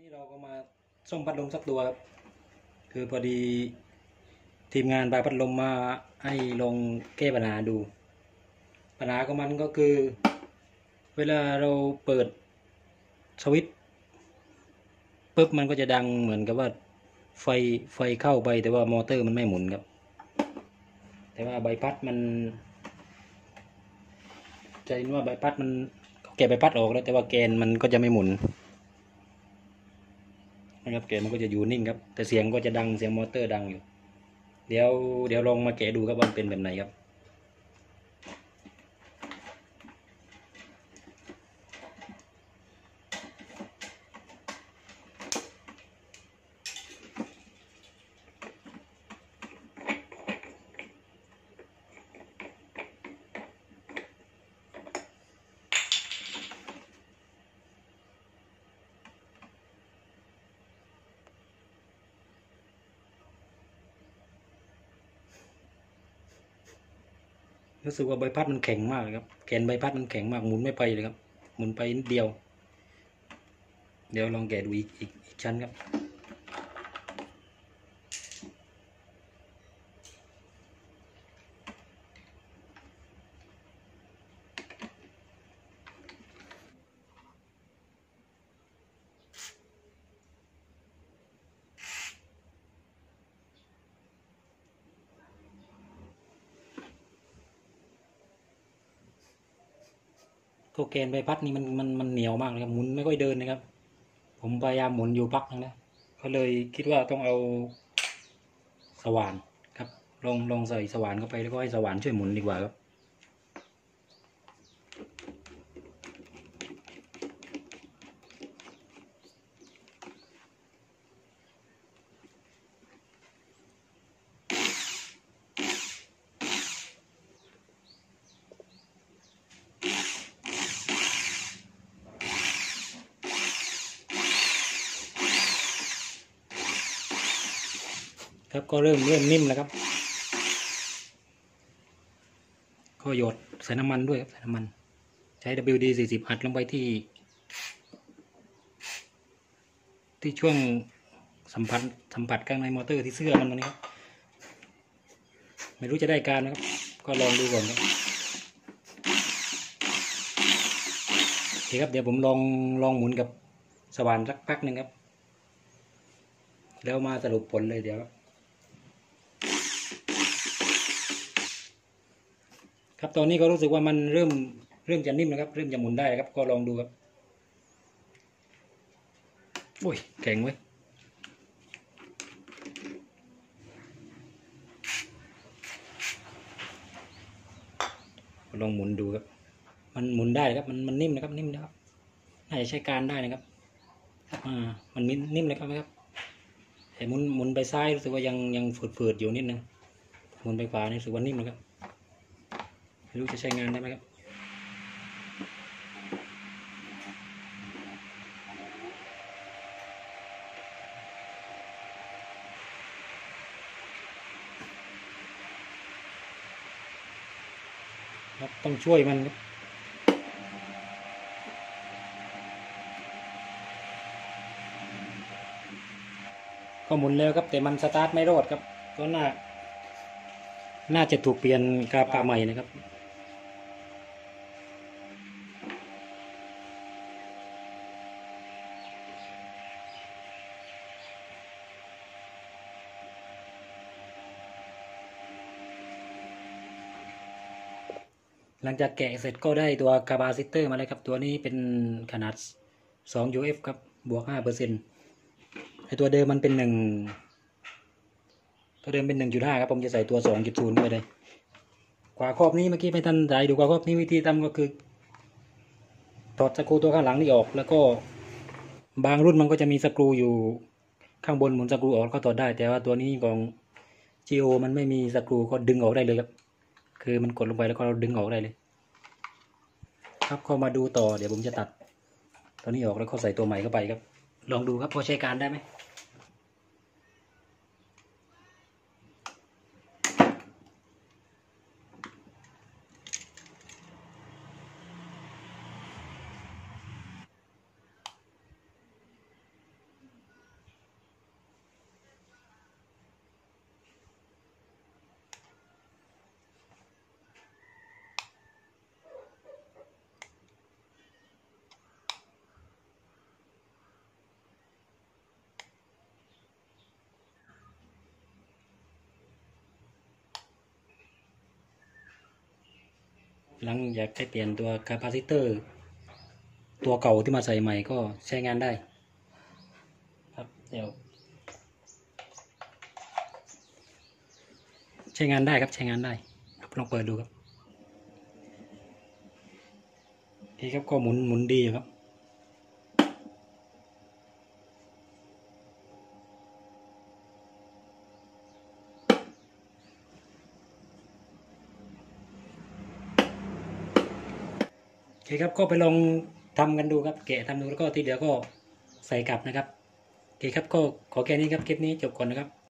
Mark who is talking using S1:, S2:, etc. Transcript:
S1: นี้เราก็มาซ่อมพัดลมสักตัวครับคือพอดีทีมงานพาพัดลมมาให้ลองแก้ปัญหาดูปัญหาของมันก็คือ เวลาเราเปิดสวิตช์ปุ๊บมันก็จะดังเหมือนกับว่าไฟเข้าไปแต่ว่ามอเตอร์มันไม่หมุนครับแต่ว่าใบพัดมันจะเห็นว่าใบพัดมันแกะใบพัดออกแล้วแต่ว่าแกนมันก็จะไม่หมุนนะครับแกนมันก็จะอยู่นิ่งครับแต่เสียงก็จะดังเสียงมอเตอร์ดังอยู่เดี๋ยวลองมาแกะดูครับว่ามันเป็นแบบไหนครับรู้สึกว่าใบพัดมันแข็งมากเลยครับแกนใบพัดมันแข็งมากหมุนไม่ไปเลยครับหมุนไปนิดเดียวเดี๋ยวลองแกะดูอีกชั้นครับตัวแกนใบพัดนี่มันเหนียวมากเลยครับหมุนไม่ค่อยเดินนะครับผมพยายามหมุนอยู่พักนึงนะก็เลยคิดว่าต้องเอาสว่านครับลองใส่สว่านเข้าไปแล้วก็ให้สว่านช่วยหมุนดีกว่าครับครับก็เริ่มนิ่มแล้วครับก็หยดใส่น้ำมันด้วยครับใส่น้ำมันใช้ WD-40 อัดลงไปที่ช่วงสัมผัสข้างในมอเตอร์ที่เสื้อมันตรงนี้ครับไม่รู้จะได้การนะครับก็ลองดูก่อนครับโอเคครับเดี๋ยวผมลองหมุนกับสว่านสักพักหนึ่งครับแล้วมาสรุปผลเลยเดี๋ยวครับตอนนี้ก็รู้สึกว่ามันเริ่มจะนิ่มนะครับเริ่มจะหมุนได้ครับก็ลองดูครับโอ้ยแข็งเว้ยลองหมุนดูครับมันหมุนได้ครับมันนิ่มนะครับนิ่มนะครับน่าจะใช้การได้นะครับมันนิ่มเลยครับแต่หมุนไปซ้ายรู้สึกว่ายังฝืดอยู่นิดนึงหมุนไปขวานี่รู้สึกว่านิ่มนะครับไม่รู้จะใช้งานได้ไหมครับต้องช่วยมันครับก็หมุนแล้วครับแต่มันสตาร์ทไม่รอดครับก็น่าจะถูกเปลี่ยนกาปะใหม่นะครับหลังจากแกะเสร็จก็ได้ตัวคาปาซิเตอร์มาเลยครับตัวนี้เป็นขนาด2 UF ครับบวก 5%ไอตัวเดิมมันเป็นตัวเดิมเป็น 1.5 ครับผมจะใส่ตัว 2.0 ไปเลยขวาครอบนี้เมื่อกี้ไม่ทันใจดูขวาครอบนี้วิธีทำก็คือถอดสกรูตัวข้างหลังนี่ออกแล้วก็บางรุ่นมันก็จะมีสกรูอยู่ข้างบนหมุนสกรูออกก็ถอดได้แต่ว่าตัวนี้ของ GO มันไม่มีสกรูก็ดึงออกได้เลยครับคือมันกดลงไปแล้วก็เราดึงออกได้เลยครับก็มาดูต่อเดี๋ยวผมจะตัดตัวนี้ออกแล้วก็ใส่ตัวใหม่เข้าไปครับลองดูครับพอใช้การได้ไหมหลังอยากให้เปลี่ยนตัวคาปาซิเตอร์ตัวเก่าที่มาใส่ใหม่ก็ใช้งานได้ครับเดี๋ยวใช้งานได้ครับใช้งานได้ลองเปิดดูครับโอเคครับก็หมุนดีอยู่ครับโอเคครับก็ไปลองทำกันดูครับแกะทำดูแล้วก็ทีเดียวก็ใส่กลับนะครับโอเคครับก็ขอแค่นี้ครับคลิปนี้จบก่อนนะครับ